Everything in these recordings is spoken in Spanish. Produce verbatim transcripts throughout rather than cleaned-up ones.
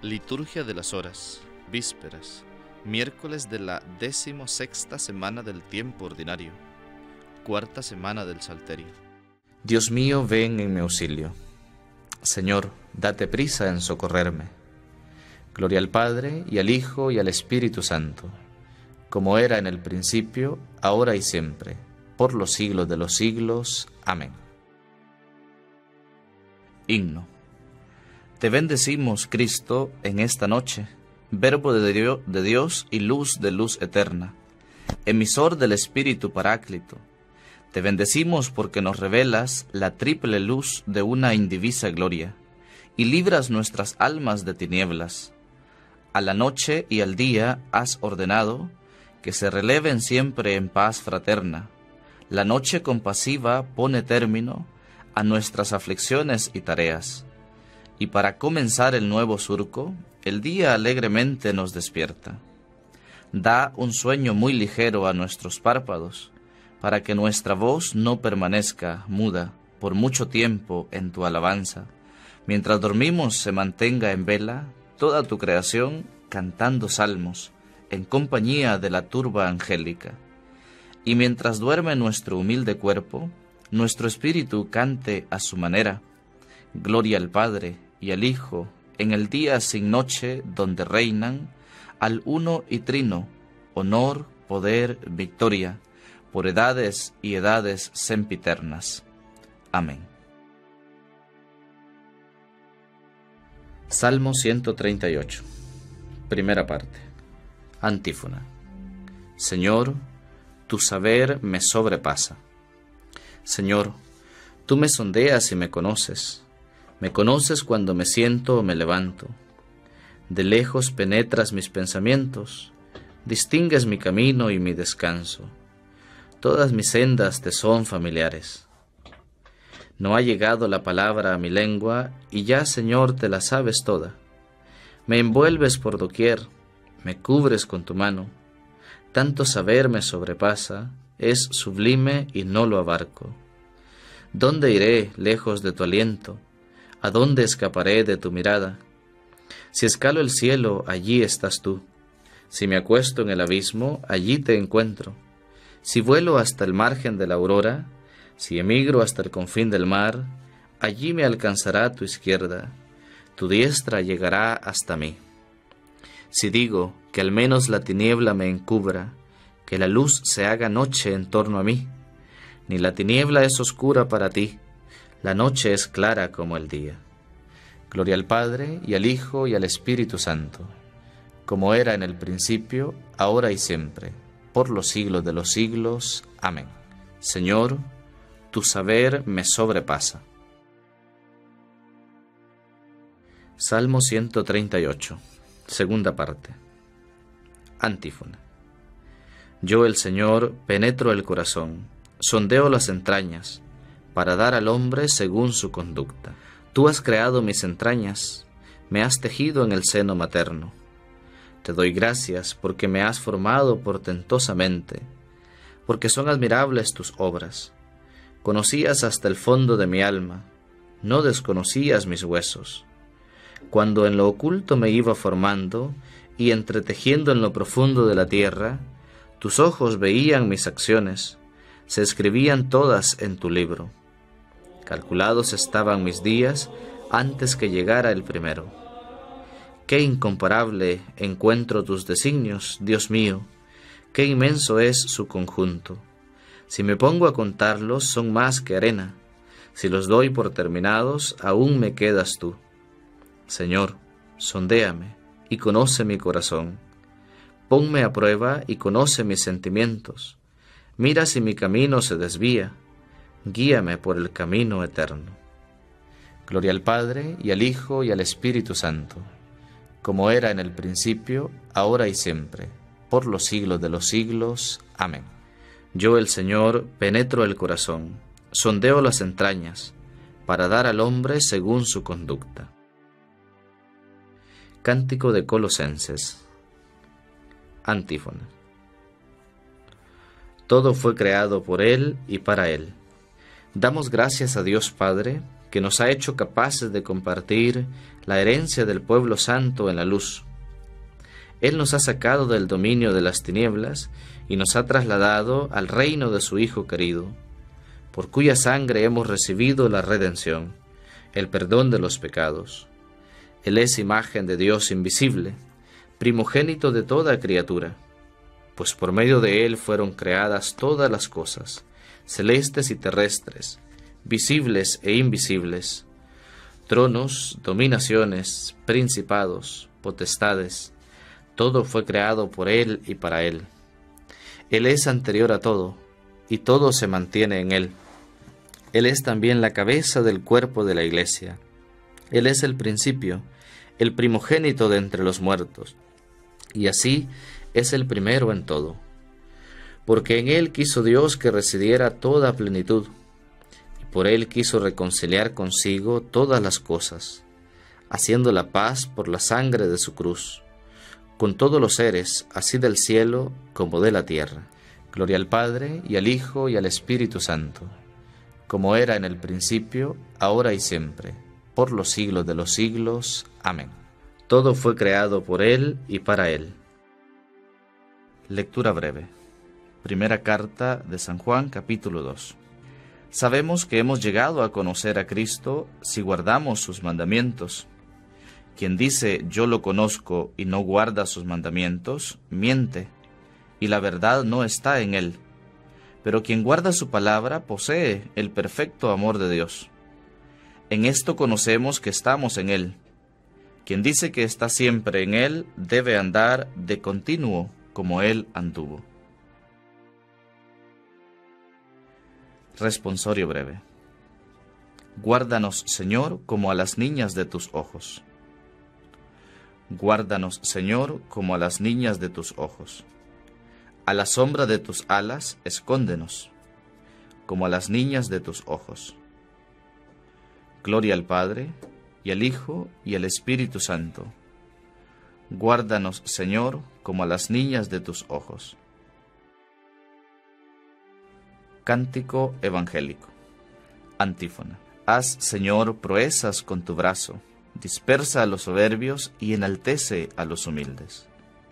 Liturgia de las Horas, Vísperas, miércoles de la decimosexta semana del tiempo ordinario, cuarta semana del Salterio. Dios mío, ven en mi auxilio. Señor, date prisa en socorrerme. Gloria al Padre, y al Hijo, y al Espíritu Santo, como era en el principio, ahora y siempre, por los siglos de los siglos. Amén. Himno. Te bendecimos, Cristo, en esta noche, Verbo de Dios, de Dios y luz de luz eterna, emisor del Espíritu Paráclito. Te bendecimos porque nos revelas la triple luz de una indivisa gloria, y libras nuestras almas de tinieblas. A la noche y al día has ordenado que se releven siempre en paz fraterna. La noche compasiva pone término a nuestras aflicciones y tareas. Y para comenzar el nuevo surco, el día alegremente nos despierta. Da un sueño muy ligero a nuestros párpados, para que nuestra voz no permanezca muda por mucho tiempo en tu alabanza. Mientras dormimos se mantenga en vela toda tu creación cantando salmos, en compañía de la turba angélica. Y mientras duerme nuestro humilde cuerpo, nuestro espíritu cante a su manera. Gloria al Padre y al Hijo, en el día sin noche donde reinan, al uno y trino, honor, poder, victoria, por edades y edades sempiternas. Amén. Salmo ciento treinta y ocho. Primera parte. Antífona. Señor, tu saber me sobrepasa. Señor, tú me sondeas y me conoces. Me conoces cuando me siento o me levanto. De lejos penetras mis pensamientos, distingues mi camino y mi descanso. Todas mis sendas te son familiares. No ha llegado la palabra a mi lengua, y ya, Señor, te la sabes toda. Me envuelves por doquier, me cubres con tu mano. Tanto saber me sobrepasa, es sublime y no lo abarco. ¿Dónde iré lejos de tu aliento? ¿A dónde escaparé de tu mirada? Si escalo el cielo, allí estás tú. Si me acuesto en el abismo, allí te encuentro. Si vuelo hasta el margen de la aurora, si emigro hasta el confín del mar, allí me alcanzará tu izquierda, tu diestra llegará hasta mí. Si digo que al menos la tiniebla me encubra, que la luz se haga noche en torno a mí, ni la tiniebla es oscura para ti, la noche es clara como el día. Gloria al Padre, y al Hijo, y al Espíritu Santo, como era en el principio, ahora y siempre, por los siglos de los siglos. Amén. Señor, tu saber me sobrepasa. Salmo ciento treinta y ocho, segunda parte. Antífona. Yo, el Señor, penetro el corazón, sondeo las entrañas, para dar al hombre según su conducta. Tú has creado mis entrañas, me has tejido en el seno materno. Te doy gracias porque me has formado portentosamente, porque son admirables tus obras. Conocías hasta el fondo de mi alma, no desconocías mis huesos. Cuando en lo oculto me iba formando y entretejiendo en lo profundo de la tierra, tus ojos veían mis acciones, se escribían todas en tu libro. Calculados estaban mis días antes que llegara el primero. Qué incomparable encuentro tus designios, Dios mío, qué inmenso es su conjunto. Si me pongo a contarlos, son más que arena. Si los doy por terminados, aún me quedas tú. Señor, sondéame y conoce mi corazón. Ponme a prueba y conoce mis sentimientos. Mira si mi camino se desvía. Guíame por el camino eterno. Gloria al Padre, y al Hijo, y al Espíritu Santo, como era en el principio, ahora y siempre, por los siglos de los siglos. Amén. Yo, el Señor, penetro el corazón, sondeo las entrañas, para dar al hombre según su conducta. Cántico de Colosenses. Antífona. Todo fue creado por Él y para Él. Damos gracias a Dios Padre, que nos ha hecho capaces de compartir la herencia del pueblo santo en la luz. Él nos ha sacado del dominio de las tinieblas y nos ha trasladado al reino de su Hijo querido, por cuya sangre hemos recibido la redención, el perdón de los pecados. Él es imagen de Dios invisible, primogénito de toda criatura, pues por medio de Él fueron creadas todas las cosas, celestes y terrestres, visibles e invisibles, tronos, dominaciones, principados, potestades. Todo fue creado por Él y para Él. Él es anterior a todo, y todo se mantiene en Él. Él es también la cabeza del cuerpo de la Iglesia. Él es el principio, el primogénito de entre los muertos, y así es el primero en todo. Porque en Él quiso Dios que residiera toda plenitud, y por Él quiso reconciliar consigo todas las cosas, haciendo la paz por la sangre de su cruz, con todos los seres, así del cielo como de la tierra. Gloria al Padre, y al Hijo, y al Espíritu Santo, como era en el principio, ahora y siempre, por los siglos de los siglos. Amén. Todo fue creado por Él y para Él. Lectura breve. Primera carta de San Juan, capítulo dos. Sabemos que hemos llegado a conocer a Cristo si guardamos sus mandamientos. Quien dice yo lo conozco y no guarda sus mandamientos, miente, y la verdad no está en él. Pero quien guarda su palabra posee el perfecto amor de Dios. En esto conocemos que estamos en él. Quien dice que está siempre en él debe andar de continuo como él anduvo. Responsorio breve. Guárdanos, Señor, como a las niñas de tus ojos. Guárdanos, Señor, como a las niñas de tus ojos. A la sombra de tus alas, escóndenos, como a las niñas de tus ojos. Gloria al Padre, y al Hijo, y al Espíritu Santo. Guárdanos, Señor, como a las niñas de tus ojos. Cántico evangélico. Antífona. Haz, Señor, proezas con tu brazo. Dispersa a los soberbios y enaltece a los humildes.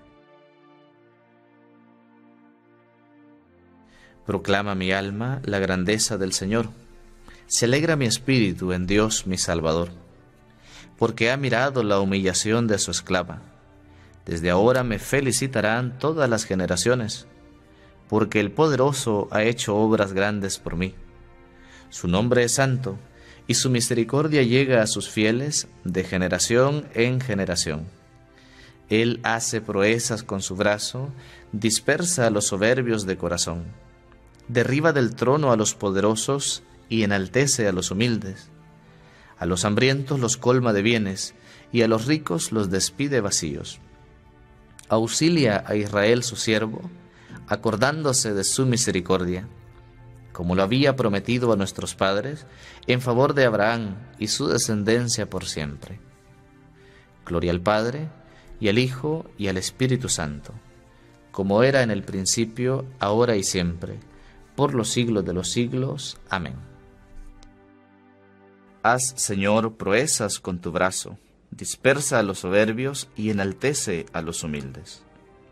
Proclama mi alma la grandeza del Señor. Se alegra mi espíritu en Dios mi Salvador, porque ha mirado la humillación de su esclava. Desde ahora me felicitarán todas las generaciones, porque el Poderoso ha hecho obras grandes por mí. Su nombre es santo, y su misericordia llega a sus fieles de generación en generación. Él hace proezas con su brazo, dispersa a los soberbios de corazón, derriba del trono a los poderosos y enaltece a los humildes. A los hambrientos los colma de bienes, y a los ricos los despide vacíos. Auxilia a Israel su siervo, acordándose de su misericordia, como lo había prometido a nuestros padres, en favor de Abraham y su descendencia por siempre. Gloria al Padre, y al Hijo, y al Espíritu Santo, como era en el principio, ahora y siempre, por los siglos de los siglos. Amén. Haz, Señor, proezas con tu brazo, dispersa a los soberbios y enaltece a los humildes.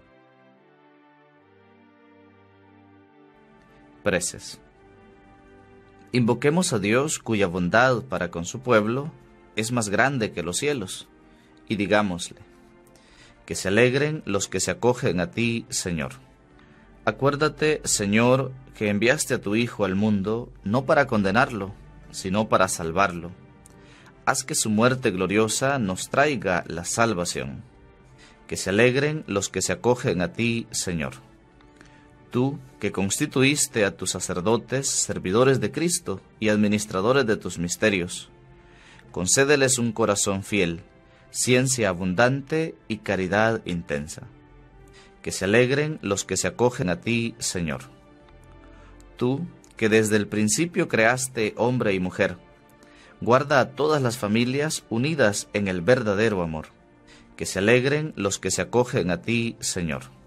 Preces. Invoquemos a Dios, cuya bondad para con su pueblo es más grande que los cielos, y digámosle: que se alegren los que se acogen a ti, Señor. Acuérdate, Señor, que enviaste a tu Hijo al mundo no para condenarlo, sino para salvarlo. Haz que su muerte gloriosa nos traiga la salvación. Que se alegren los que se acogen a ti, Señor. Tú, que constituiste a tus sacerdotes, servidores de Cristo y administradores de tus misterios, concédeles un corazón fiel, ciencia abundante y caridad intensa. Que se alegren los que se acogen a ti, Señor. Tú, que desde el principio creaste hombre y mujer, guarda a todas las familias unidas en el verdadero amor. Que se alegren los que se acogen a ti, Señor.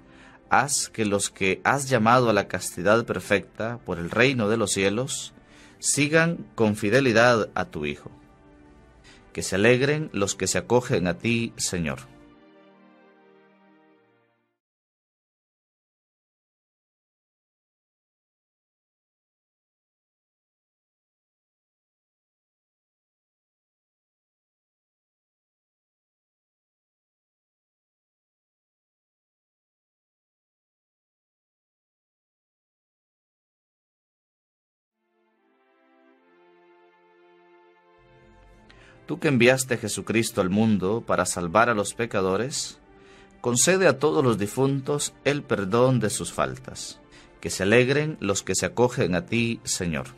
Haz que los que has llamado a la castidad perfecta por el reino de los cielos sigan con fidelidad a tu Hijo. Que se alegren los que se acogen a ti, Señor. Tú que enviaste a Jesucristo al mundo para salvar a los pecadores, concede a todos los difuntos el perdón de sus faltas. Que se alegren los que se acogen a ti, Señor.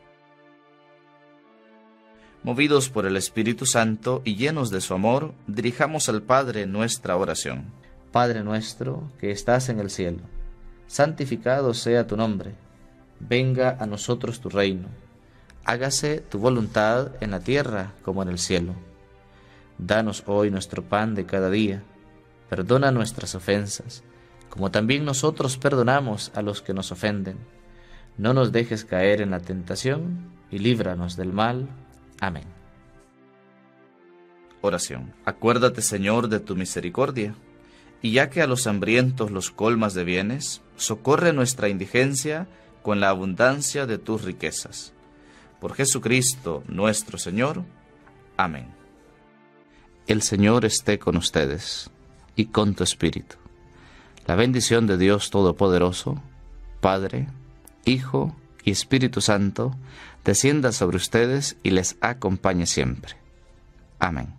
Movidos por el Espíritu Santo y llenos de su amor, dirijamos al Padre nuestra oración. Padre nuestro, que estás en el cielo, santificado sea tu nombre. Venga a nosotros tu reino. Hágase tu voluntad en la tierra como en el cielo. Danos hoy nuestro pan de cada día. Perdona nuestras ofensas, como también nosotros perdonamos a los que nos ofenden. No nos dejes caer en la tentación y líbranos del mal. Amén. Oración. Acuérdate, Señor, de tu misericordia, y ya que a los hambrientos los colmas de bienes, socorre nuestra indigencia con la abundancia de tus riquezas. Por Jesucristo nuestro Señor. Amén. El Señor esté con ustedes y con tu espíritu. La bendición de Dios Todopoderoso, Padre, Hijo y Espíritu Santo, descienda sobre ustedes y les acompañe siempre. Amén.